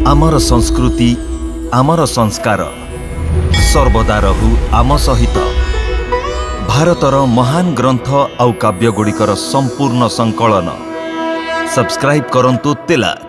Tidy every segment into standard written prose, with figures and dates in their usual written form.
आमर संस्कृति आमर संस्कार सर्वदा रहु आम सहित। भारतर महान ग्रंथ आउ काव्यगुड़िकर संपूर्ण संकलन सब्सक्राइब करंतु तिलक।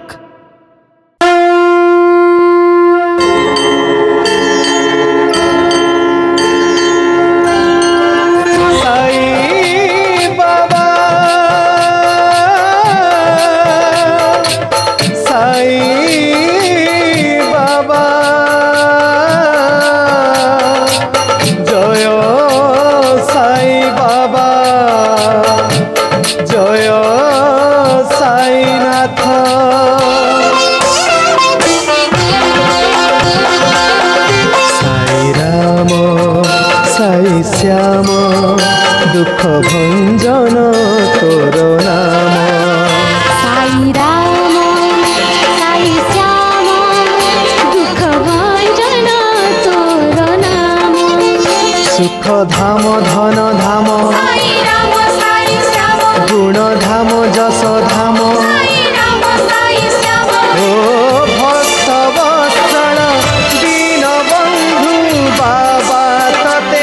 श्याम दुख भंजन तोर नाम। साई राम साई श्याम दुख भंजन तोर नाम। सुख धाम धन धाम साई राम साई श्याम गुण धाम जस धाम। साई राम साई श्याम ओ भक्त वत्सल दीन बंधु बाबा तते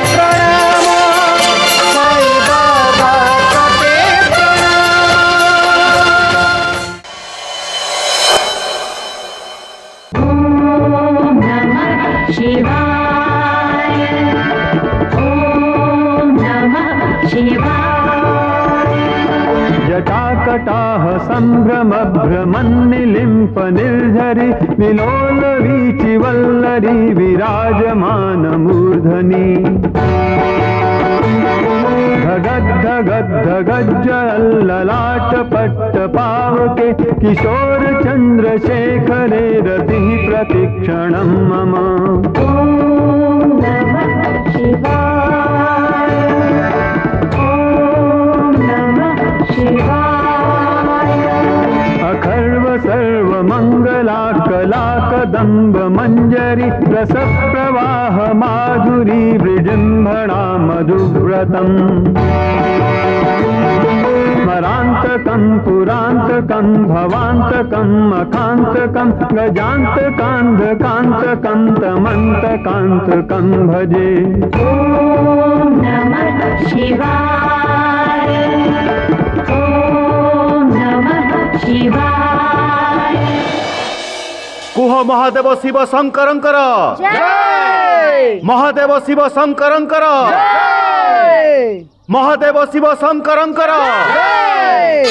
जटाकटाह संभ्रम भ्रमन्निलिम्प निर्झरि विलोल वीचि वल्लरी विराजमान मूर्धनि। धगद्धगज्जललाट पट्ट पावके किशोर चंद्रशेखरे रतिः प्रतिक्षणं मम। ओम नमः शिवाय ओम नमः शिवाय। अखर्व सर्व मंगला कलाकदम्ब मंजरी रस प्रवाह माधुरी विजृंभणा मधुव्रतम्। स्मरान्तकं पुरान्तकं भवान्तकं मखान्तकं गजान्तकान्धकान्तकं तमन्तकान्तकं भजे। ओम नमः शिवाय ओम नमः शिवाय। कुह महादेव शिव शंकरंकर जय। महादेव शिव शंकरंकर जय। महादेव शिव शंकरंकर जय।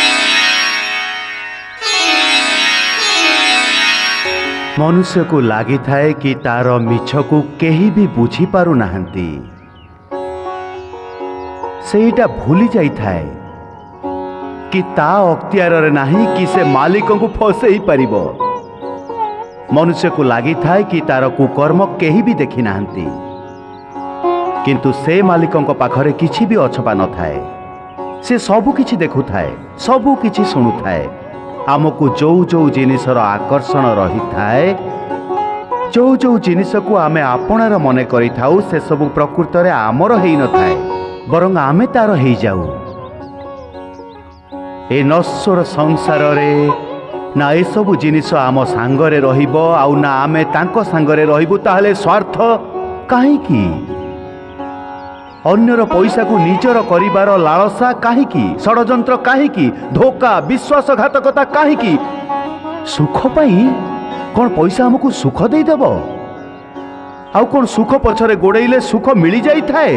मनुष्य को लगी थाए कि तार मिछ को केही भी बुझी पारु नाहंती। सेटा भूली जाई थाए कि ता अख्तियार रे नाही कि से मालिक को फसई परिबो। मनुष्य को लगी थाए कि तार कुकर्म केही भी देखी नाहंती, किंतु से मालिकों पाखरे किछि भी अछपा न थाए। से सबु किछि देखु थाए, सबु किछि सुनु थाए। आमको जो जो जिनिसर आकर्षण रही थाए, जो जो जिनिस को आमे आपणार मने करि थाउ, से सबु प्रकृत रे आमर हेई न थाए, बरং आमे तार हेई जाऊ। ए नश्वर संसार रे ना ए सबु जिनिस आम सांगरे रहिबो आउ ना आमे तांको सांगरे रहिबो, ताहले स्वार्थ काहेकि? अन्यर पैसा को निजर करिबार लालसा काहेकि? षडयंत्र काहेकि? धोखा विश्वासघातकता काहेकि? सुख पाई कौन पैसा हमको सुख दे देबो? आउ कौन सुख पछरे गोड़ेइले सुख मिली जाई थाए?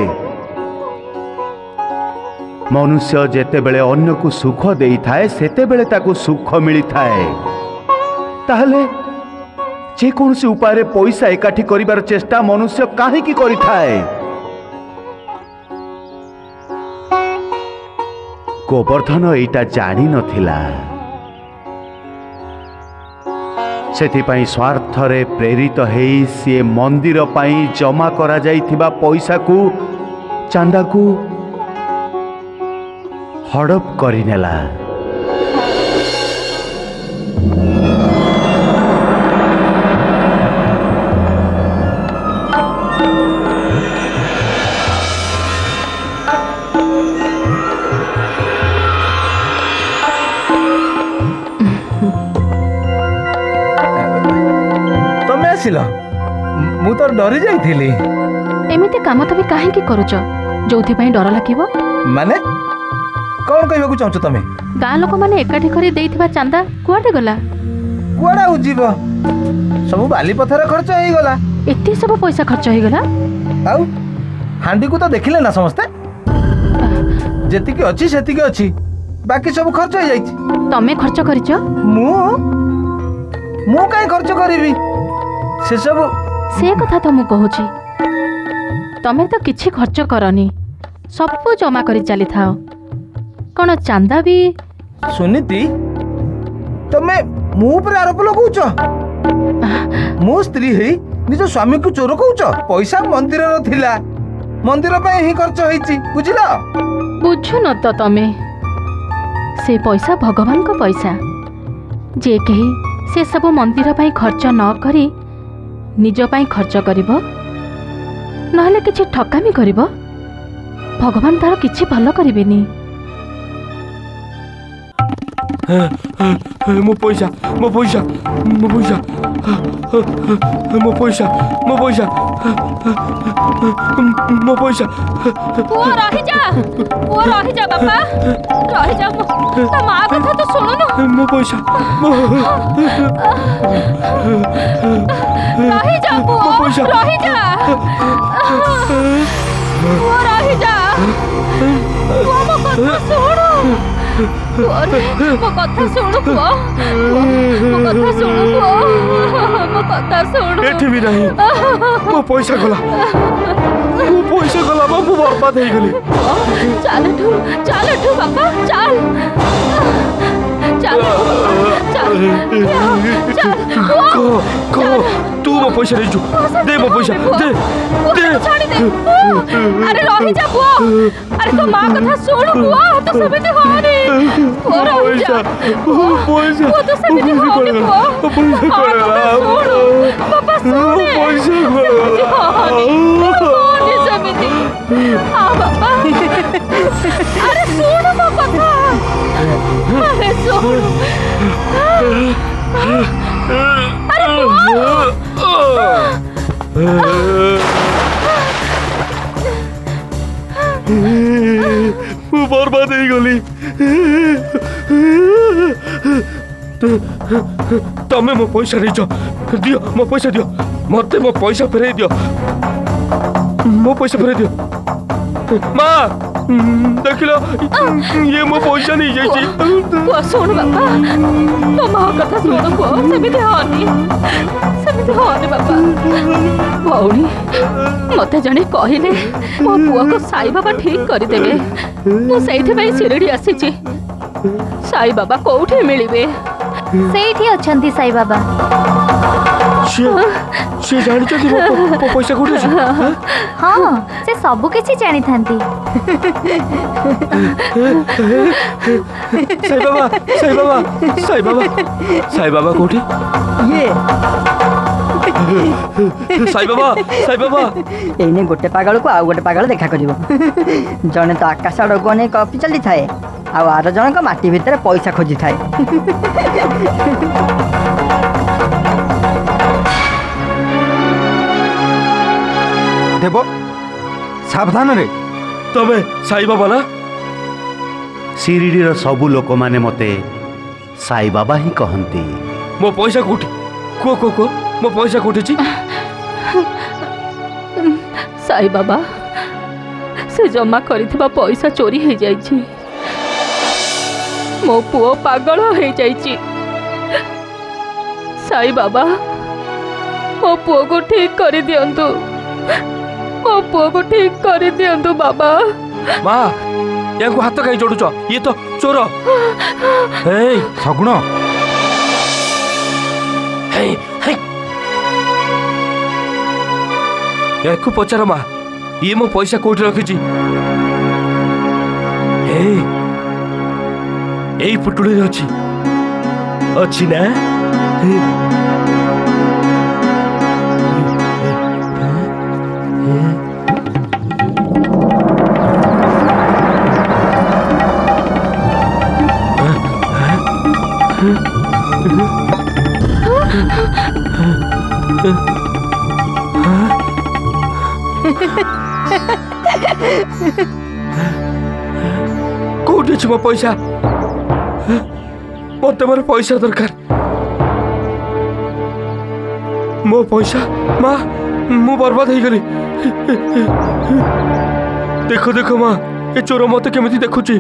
मनुष्य जेते बेले अन्य को सुख देई थाए सेते बेले ताको सुख मिली थाए। ताहले जे कोनसी उपाय पैसा एकाठी करिबार चेष्टा मनुष्य काहेकि करि थाए? गोवर्धन एटा जानी नथिला, सेथिपाई स्वार्थ रे प्रेरित हेई सी मंदिर पाई जमा करा जाइथिबा पैसा को चांदा को हड़प करिनेला। आसिल मु तो डरी जाइथिली। एमिति काम तबे काहेकि करूच जोथि पई डर लागिवो? माने कौन कहबा को चाहछ तमे? गाँ लोक माने एकाठी करी देइथिबा चांदा कुआडे गला? कुआडा उजिब सब बाली पथर खर्च हो गला। एते सब पैसा खर्च हो गला? आउ हांडी को तो देखिले ना समस्ते जेतिके अछि सेतिके अछि बाकी सब खर्च हो जाइछि। तमे खर्च करिछ? मु काई खर्च करिवि से सब? से कथा तो मु कहूची तमे तो किछि खर्च करनी सब जमा करी चली थाओ कोन चांदा भी? सुनीति तमे मु ऊपर आरोप लगाउछ? मो स्त्री है निज स्वामी को चोर कहउछ? पैसा मंदिर रो थिला मंदिर पे ही खर्च होईची बुझिला? बुझु न तो तमे से पैसा भगवान को पैसा जे कही से सब मंदिर पे खर्च न करी निज पे खर्च करिबो नहले किछि ठकामी करिबो भगवान तार किछि भलो करिबेनी। मो पैसा मो पैसा मो पैसा मो पैसा मो पैसा मो पैसा पुओ रहि जा बापा रहि जा ता मां कथा तो सुनो न। मो पैसा रहि जा पुओ रहि जा पुओ रहि जा पुओ मो कथा सुनो मो कथा सुनो पुओ मो कथा सुनो पुओ मो कथा सुनो। एठी भी नहीं मो पैसा गला मो बर्बाद हो गली। चल ठू बापा चल तू मो पैसा ले दे मो पैसा दे छाड़ी दे। अरे रहि जा पुओ अरे तो मां कथा सुन पुओ तो समिति होनी पुओ रहि जा पैसा पुओ तो समिति होनी पुओ पापा सुन पैसा होनी समिति हां बाबा अरे सुन मो कथा अरे सुन अरे मु बर्बाद हो गली। तमे मो पैसा नहीं दियो मो पैसा दियो मते मो पैसा फेरे दियो मो पैसा फेरे दियो। माँ देखिलो ये मो पैसा नहीं जाइछि। पुओ सुन बाबा तो मां कथा सुन पुओ समिति होनी बाबा भौणी मते जने कहिले मो पुओ को साई बाबा ठीक करि देबे मु सेइथे भाई शिरडी आसीछि। साई बाबा कोठे मिलिबे? सेठी अछंती साई बाबा। से जानि छथि मो पैसा कोठे छै? हां से सब किछि जानि थांती। साई बाबा कोठे? ये साई बाबा एने गोटे पागल को आउ गोटे पागल देखा करिवो। जने तो आकाश आड़क अनेक कपि चली थाए आउ आर जनक माटी भितर पैसा खोजी थाए। देव सावधान रे तमे साई बाबा ना? शिरडीर सबु लोक माने मते साई बाबा ही कहंती। मो पैसा कोठी को मो पैसा कोठी छी? साई बाबा से जमा करिथिबा पैसा चोरी हो जाइछि। मो पुओ पागल हो जाइछि। साई बाबा मो पुओ को ठीक कर दियंतु मो पुओ को ठीक कर दियंतु बाबा। माँ याको हाथ कहीं जोड़ुच ये तो चोर। हे सगुण याको पचार माँ ये मो पैसा कोठी रखिछि? ए पुटुले अच्छी ना? ଅଛି ମୋ ପଇସା ମତେ ମୋର ପଇସା ଦରକାର ମୋ ପଇସା ମା ମୁଁ बर्बाद ହେଇଗଲି देख देख माँ ये चोर मत केमिति देखुची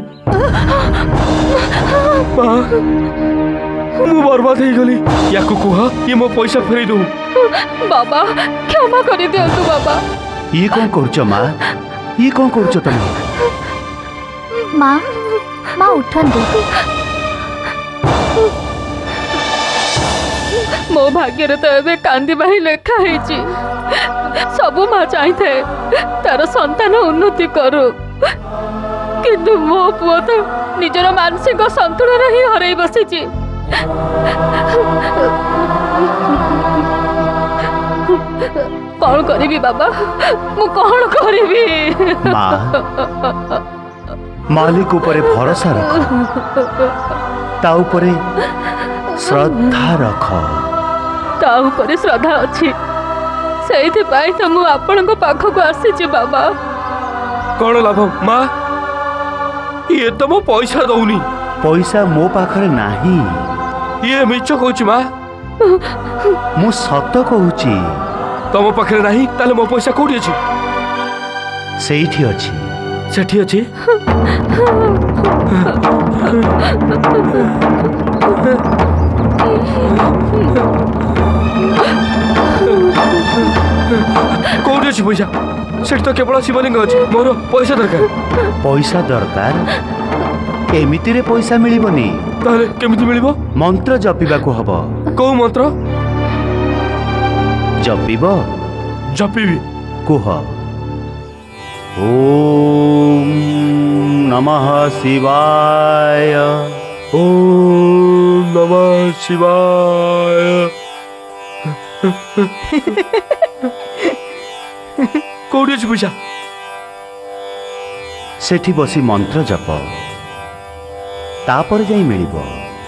माँ मु बर्बाद ହେଇଗଲି याकु कुह ये मो पैसा फेरी दो बाबा क्षमा कर दियंतु बाबा ये कौन करछ माँ ये कौन करछ तुम माँ माँ उठंतु मो भाग्य तो एबे कांदिबा ही लेखा ହେଇची सब माँ चाहते तार संतान उन्नति करू किंतु मो पुओ तो निजर मानसिक संतुलन ही हरई बसीची कौन करी बाबा मु कौन करी माँ मालिक ऊपर भरोसा रख ता ऊपर श्रद्धा रख ता ऊपर श्रद्धा अच्छी से तो मु आपण पाखक आसी बाबा कौन लाभ माँ ये तो मो पैसा दौनी पैसा मो पाखरे नाही ये मिछ कहूची माँ मु सत कहूची तुम पाखरे नाही ताले मो पैसा कोठी अछि सेठी अछि सेठी अछि कोठी अछि पैसा सेठ तो केवल शिवलिंग अछि मोर पैसा दरकार एमिति रे पैसा मिलिबनी ताले केमिति मिलिबो मंत्र जपिबाको हबो को मंत्र जपिबो जपिबी कुह ओम नमः शिवाय ओम नमः शिवाय कोठी अछि पैसा सेठी बसी मंत्र जप तापर जाई मिलिबो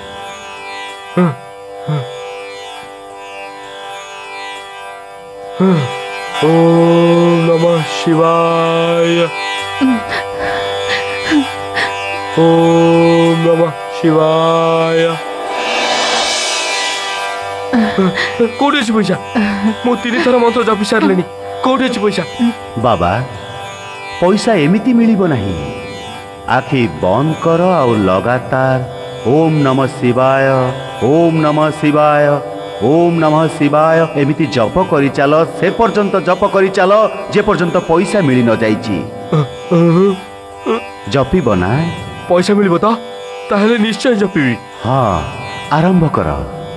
ओम नमः शिवाय ओम नमः शिवाय कोठी अछि पैसा मु 3 थर मंत्र जपि सारलेनी कोठी अछि पैसा बाबा पैसा एमिति मिलिबो नाही आखि बंद कर और लगातार ओम नमः शिवाय ओम नमः शिवाय ओम नमः शिवाय एमिति जप करी चलो से पर्यंत जप करी चलो जे पर्यंत पैसा मिली न जाइची जपी बना पैसा मिलिबो तो ताहले निश्चय जपिबी हाँ आरंभ कर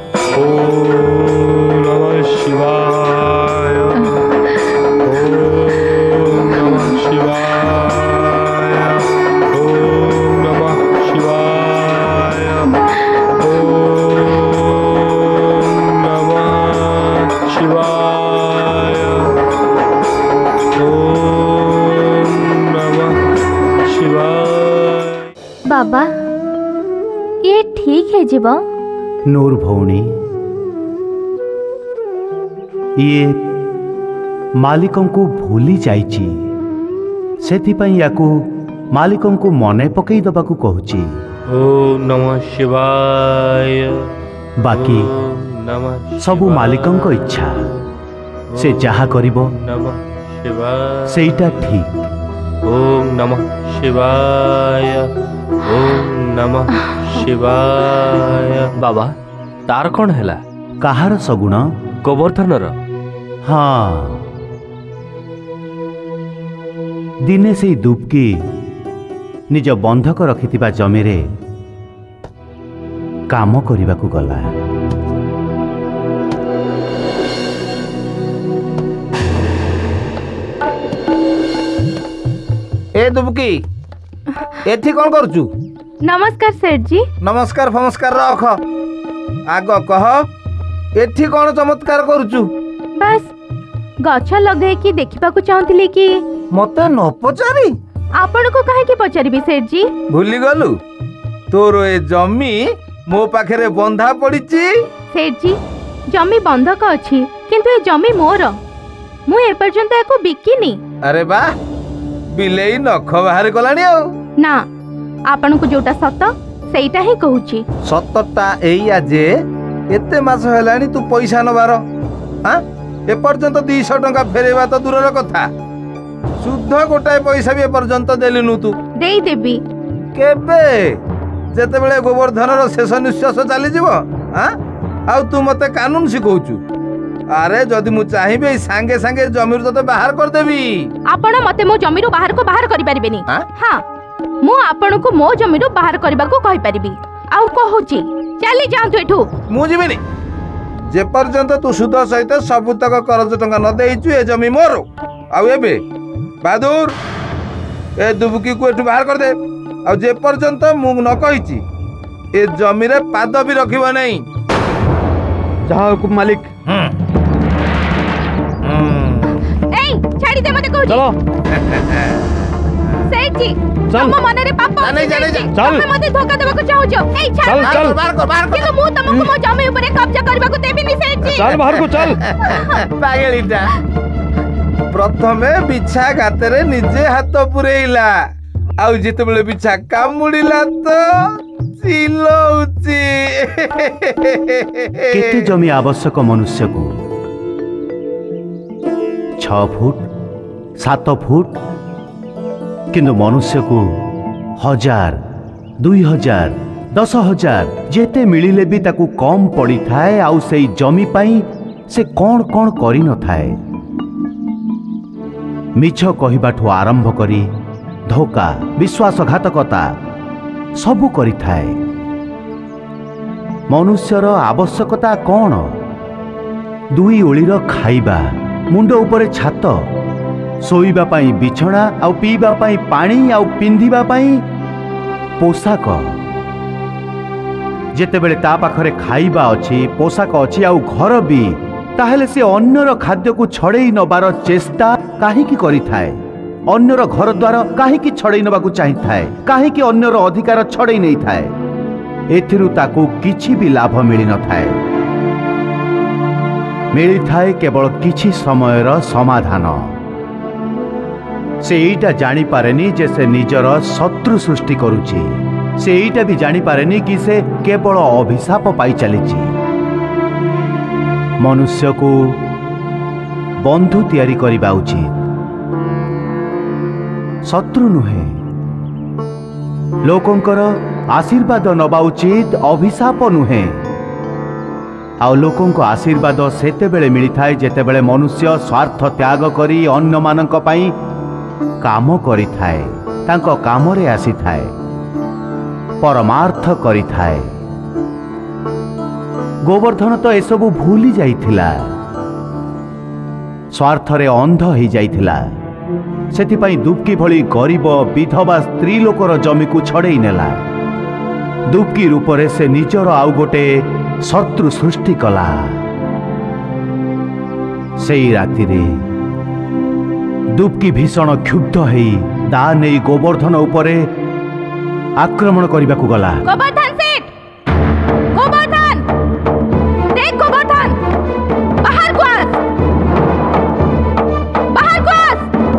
ओम नमः शिवाय ओम नमः शिवाय ओम नमः शिवाय ओम नमः शिवाय ओम नमः शिवाय बाबा ये ठीक है जीवा नूर भौणी ये मालिकों को भूली जाइची सेथिपाई याकू मालिकों को मने पकई दबाकू कहूची ओम नमः शिवाय बाकी नमः सबु मालिकों को इच्छा से जहा करिबो नमः शिवाय सेटा ठीक ओम नमः शिवाय ओम नमः शिवाय बाबा तार कौन हैला काहार सगुण गोवर्धनर हाँ दिने से दुबकी निज बंधक रखिथिबा जमीरे काम करिबाकू गला ए दुबकी एठी कौन करचू नमस्कार सेठ जी नमस्कार फमस्कार रख आग कह एठी कौन चमत्कार करचू बस गछ लगे कि देखा चाहूली कि मते न पचारी आपण को कहे कि पचारिबी सेठ जी भूली गलु तोर ए जमी मो पाखरे बंधा पड़ीची सेठ जी जमी बंधक अछि किंतु ए जमी मोर मु ए पर्यंत एको बिकिनी अरे बा बिलेई नख बाहर गलानी ना ଆପଣଙ୍କୁ ଯୋଉଟା ସତ ସେଇଟା ହିଁ କହୁଛି। ସତଟା ଏଇଆ ଯେ ଏତେ ମାସ ହେଲାଣି ତୁ ପଇସା ନବାର ଏପର୍ଯ୍ୟନ୍ତ 200 ଟଙ୍କା ଫେରେଇବା ତ ଦୂରର କଥା, ସୁଧ ଗୋଟାଏ ପଇସା ବି ଏପର୍ଯ୍ୟନ୍ତ ଦେଲିନୁ ତୁ। ଦେଇଦେବି। କେବେ? ଯେତେବେଳେ ଗୋବର୍ଦ୍ଧନର ଶେଷ ନିଶ୍ୱାସ ଚାଲିଯିବ। ଆଉ ତୁ ମତେ କାନୁନ ଶିଖଉଛୁ? ଆରେ ଯଦି ମୁଁ ଚାହିଁବି ସାଙ୍ଗେ ସାଙ୍ଗେ ଜମିରୁ ତତେ ବାହାର କରିଦେବି। ଆପଣ ମତେ ମୋ ଜମିରୁ ବାହାରକୁ ବାହାର କରିପାରିବେନି। ହଁ, ମୁଁ ଆପଣଙ୍କୁ ମୋ ଜମିରୁ ବାହାର କରିବାକୁ କହିପାରିବି। ଆଉ କହୁଛି ଚାଲି ଯାଆନ୍ତୁ ଏଠୁ। ମୁଁ ଯିବିନି ଯେପର୍ଯ୍ୟନ୍ତ ତୁ ସୁଧ ସହିତ ସବୁତକ କରଜ ଟଙ୍କା ନ ଦେଇଛୁ। ଏ ଜମି ମୋର। ଆଉ ଏବେ ବାହାଦୁର ଏ ଦୁବୁକିକୁ ଏଠୁ ବାହାର କରିଦେ। ଆଉ ଯେପର୍ଯ୍ୟନ୍ତ ମୁଁ ନ କହିଛି ଏ ଜମିରେ ପାଦ ବି ରଖିବ ନାହିଁ। ଯାହା ହୁକୁମ ମାଲିକ। ଏଇ ଛାଡ଼ି ଦେ ମତେ କହୁଛି। ଚलो ସେଇଠି ତମ ମନରେ ପାପ ଅଛି। ତମେ ମତେ ଧୋକା ଦେବାକୁ ଚାହୁଁଛ। ଏଇ ଛାଡ଼। କିନ୍ତୁ ମୁଁ ତମକୁ ମୋ ଜମି ଉପରେ କବ୍ଜା କରିବାକୁ ଦେବିନି। ସେଇଠି ଚାଲ ବାହାରକୁ ଚାଲ। ପାଗଳିଟା ପ୍ରଥମେ ବିଛା ଗାତରେ ନିଜେ ହାତ ପୁରେଇଲା, ଆଉ ଯେତେବେଳେ ବିଛା କାମୁଡ଼ିଲା ତ ଚିଲଉଛି। କେତେ ଜମି ଆବଶ୍ୟକ ମନୁଷ୍ୟକୁ? 6 ଫୁଟ 7 ଫୁଟ, କିନ୍ତୁ ମନୁଷ୍ୟକୁ 1000 2000 10,000 ଯେତେ ମିଳିଲେ ବି ତାକୁ କମ୍ ପଡ଼ିଥାଏ। ଆଉ ସେଇ ଜମି ପାଇଁ ସେ କ'ଣ କ'ଣ କରିନଥାଏ। ମିଛ କହିବାଠୁ ଆରମ୍ଭ କରି ଧୋକା ବିଶ୍ୱାସଘାତକତା ସବୁ କରିଥାଏ। ମନୁଷ୍ୟର ଆବଶ୍ୟକତା କ'ଣ? 2 ଓଳିର ଖାଇବା, ମୁଣ୍ଡ ଉପରେ ଛାତ, ଶୋଇବା ପାଇଁ ବିଛଣା, ଆଉ ପିଇବା ପାଇଁ ପାଣି, ଆଉ ପିନ୍ଧିବା ପାଇଁ ପୋଷାକ। ଯେତେବେଳେ ତା ପାଖରେ ଖାଇବା ଅଛି, ପୋଷାକ ଅଛି, ଆଉ ଘର ବି, ତାହେଲେ ସେ ଅନ୍ୟର ଖାଦ୍ୟକୁ ଛଡ଼େଇ ନେବାର ଚେଷ୍ଟା କାହିଁକି କରିଥାଏ? ଅନ୍ୟର ଘର ଦ୍ୱାର କାହିଁକି ଛଡ଼େଇ ନେବାକୁ ଚାହିଁଥାଏ? କାହିଁକି ଅନ୍ୟର ଅଧିକାର ଛଡ଼େଇ ନେଇଥାଏ? ଏଥିରୁ ତାକୁ କିଛି ବି ଲାଭ ମିଳିନଥାଏ। ମିଳିଥାଏ କେବଳ କିଛି ସମୟର ସମାଧାନ। ସେ ଏଇଟା ଜାଣିପାରେନି ଯେ ସେ ନିଜର ଶତ୍ରୁ ସୃଷ୍ଟି କରୁଛି। ସେ ଏଇଟା ବି ଜାଣିପାରେନି କି ସେ କେବଳ ଅଭିଶାପ ପାଇ ଚାଲିଛି। ମନୁଷ୍ୟକୁ ବନ୍ଧୁ ତିଆରି କରିବା ଉଚିତ, ଶତ୍ରୁ ନୁହେଁ। ଲୋକଙ୍କର ଆଶୀର୍ବାଦ ନେବା ଉଚିତ, ଅଭିଶାପ ନୁହେଁ। ଆଉ ଲୋକଙ୍କ ଆଶୀର୍ବାଦ ସେତେବେଳେ ମିଳିଥାଏ ଯେତେବେଳେ ମନୁଷ୍ୟ ସ୍ୱାର୍ଥ ତ୍ୟାଗ କରି ଅନ୍ୟମାନଙ୍କ ପାଇଁ କାମ କରିଥାଏ, ତାଙ୍କ କାମରେ ଆସିଥାଏ, ପରମାର୍ଥ କରିଥାଏ। ଗୋବର୍ଦ୍ଧନ ତ ଏସବୁ ଭୁଲି ଯାଇଥିଲା, ସ୍ୱାର୍ଥରେ ଅନ୍ଧ ହେଇଯାଇଥିଲା। ସେଥିପାଇଁ ଦୁବକି ଭଳି ଗରିବ ବିଧବା ସ୍ତ୍ରୀ ଲୋକର ଜମିକୁ ଛଡ଼େଇ ନେଲା। ଦୁବକି ରୂପରେ ସେ ନିଜର ଆଉ ଗୋଟେ ଶତ୍ରୁ ସୃଷ୍ଟି କଲା। ସେଇ ରାତିରେ ଦୁବକି ଭୀଷଣ କ୍ଷୁବ୍ଧ ହେଇ ଦା ନେଇ ଗୋବର୍ଦ୍ଧନ ଉପରେ ଆକ୍ରମଣ କରିବାକୁ ଗଲା। ଗୋବର୍ଦ୍ଧନ ସେଠ! ଗୋବର୍ଦ୍ଧନ! ଦେখ ଗୋବର୍ଦ୍ଧନ! ବାହାରକୁ ଆସ! ବାହାରକୁ ଆସ!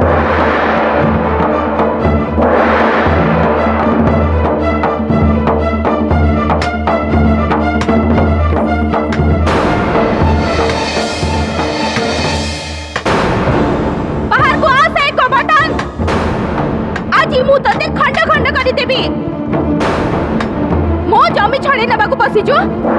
ବାହାରକୁ ଆସ ଏ ଗୋବର୍ଦ୍ଧନ! ଆଜି ମୁଁ ତତେ ଖଣ୍ଡ ଖଣ୍ଡ କରିଦେବି। ମୋ ଜମି ଛଡ଼େଇ ନେବାକୁ ବସିଛୁ?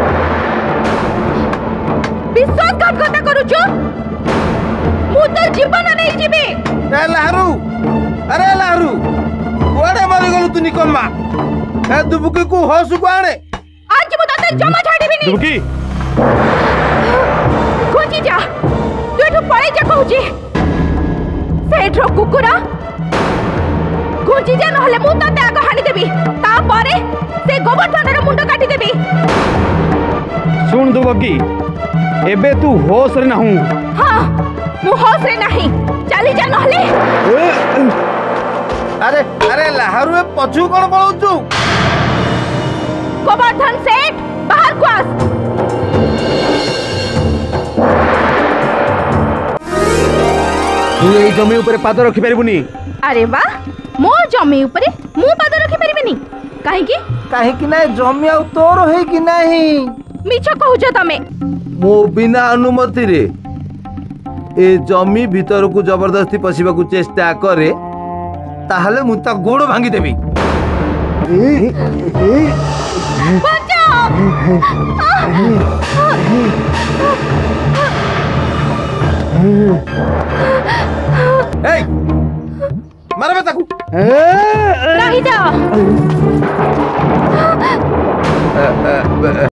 ବିଶ୍ୱାସଘାତକତା କରୁଛୁ? ମୁଁ ତ ଜୀବନ ନେଇଯିବି। ଲାहरू, ଆରେ ଲାहरू, କୁଆଡ଼େ ମରିଗଲୁ ତୁ ନିକମ୍ମା? ଏ ଦୁବୁକିକୁ ହୋସକୁ ଆଣେ। ଆଜି ମୁଁ ତତେ ଜମା ଛାଡ଼ିବିନି। ଦୁବକି! ଘୁଞ୍ଚି ଯା, ତୁ ଏଠୁ ପଳେଇ ଯା କହୁଛି। ସେଠର କୁକୁର, ଘୁଞ୍ଚି ଯା, ନହେଲେ ମୁଁ ତତେ ଆଗ ହାଣିଦେବି, ତାପରେ ସେ ଗୋବର୍ଦ୍ଧନର ମୁଣ୍ଡ କାଟିଦେବି। ଶୁଣ ଦୁବକି, ଏବେ ତୁ ହୋସରେ ନାହୁଁ। ହଁ, ମୁଁ ହୋସରେ ନାହିଁ। ଚାଲି ଯା ନହେଲେ। ଆରେ ଆରେ ଲାहरू, ଏ ପଛକୁ କ'ଣ ପଳଉଛୁ? ଗୋବର୍ଦ୍ଧନ ସେଠ, ବାହାରକୁ ଆସ। ତୁ ଏଇ ଜମି ଉପରେ ପାଦ ରଖିପାରିବୁନି। ଆରେ ବା, मो जमी ऊपर मु पाद रखि परिबेनी काहे कि ना जमी आ तोर है कि नहीं मिछ कहूछ तमे मो बिना अनुमति रे ए जमी भीतर को जबरदस्ती पशिबा को चेष्टा करे ताहले मु ता गोड़ भांगी देबी ए मारबे ताकू रही जा